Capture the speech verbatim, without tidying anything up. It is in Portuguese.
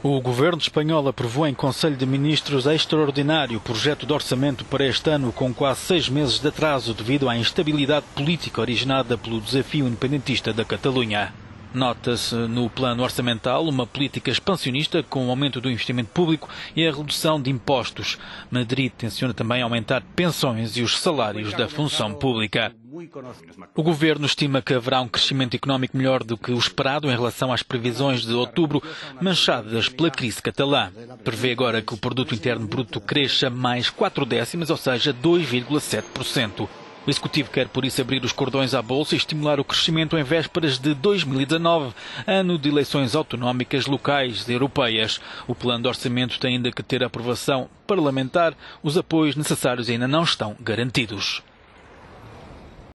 O governo espanhol aprovou em Conselho de Ministros extraordinário o projeto de orçamento para este ano com quase seis meses de atraso devido à instabilidade política originada pelo desafio independentista da Catalunha. Nota-se no plano orçamental uma política expansionista com o aumento do investimento público e a redução de impostos. Madrid tenciona também aumentar pensões e os salários da função pública. O governo estima que haverá um crescimento económico melhor do que o esperado em relação às previsões de outubro, manchadas pela crise catalã. Prevê agora que o produto interno bruto cresça mais quatro décimas, ou seja, dois vírgula sete por cento. O Executivo quer, por isso, abrir os cordões à Bolsa e estimular o crescimento em vésperas de dois mil e dezanove, ano de eleições autonómicas locais e europeias. O plano de orçamento tem ainda que ter aprovação parlamentar. Os apoios necessários ainda não estão garantidos.